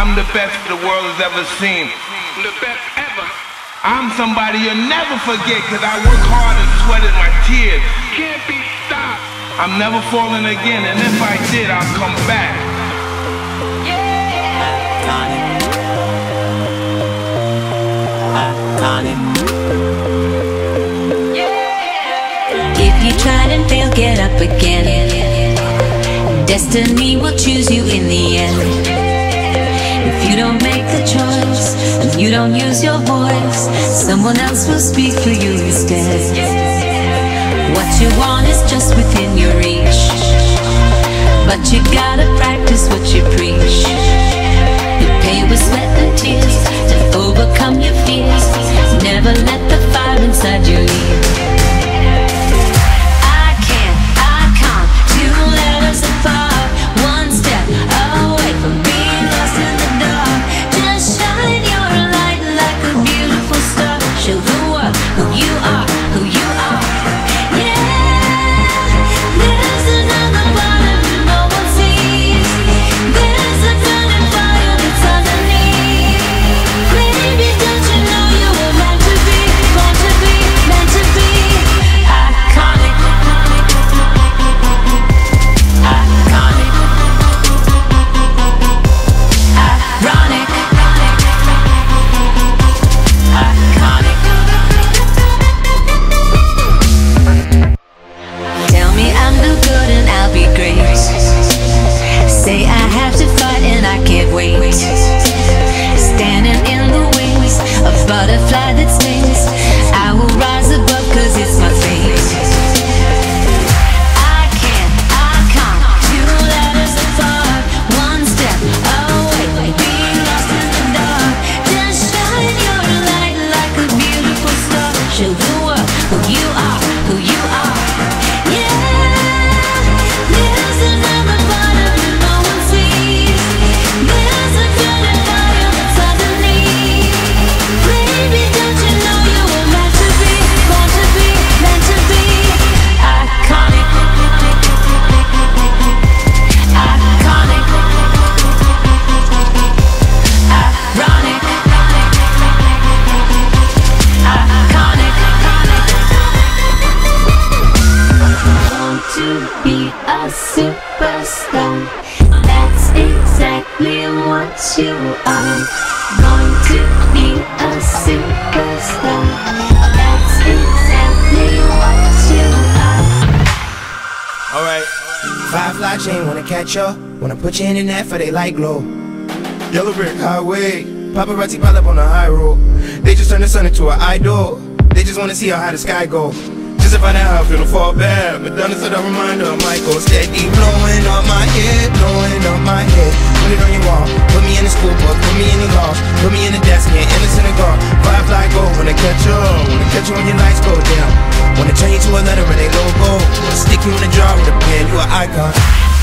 I'm the best the world has ever seen. The best ever. I'm somebody you'll never forget, cause I work hard and sweated my tears. Can't be stopped. I'm never falling again, and if I did, I'll come back. If you tried and failed, get up again. Destiny will choose you in the end. If you don't make the choice and you don't use your voice, someone else will speak for you instead. What you want is just within your reach, but you gotta practice what you preach. You pay with sweat and tears to overcome your fears. Never let the fire inside you leave. Say I have to fight and I can't wait. Standing in the wings, a butterfly that stings. I will rise above cause it's my fate. I can't, two letters apart, one step away, being lost in the dark. Just shine your light like a beautiful star. Show the world who you are, who you are. Superstar, that's exactly what you are. Going to be a superstar, that's exactly what you are. Alright. Firefly chain, wanna catch ya, wanna put you in the net for they light glow. Yellow brick highway, paparazzi pile up on the high road. They just turn the sun into an idol. They just wanna see how high the sky go. Just to find out how I feel to fall back. Madonna's a reminder of Michael. Steady blowing up my head, blowing up my head. Put it on your wall, put me in the school book, put me in the law, put me in the desk, and in the synagogue. Firefly go, wanna catch you when your lights go down. Wanna turn you to a letter in a logo, wanna stick you in a jar with a pen, you an icon.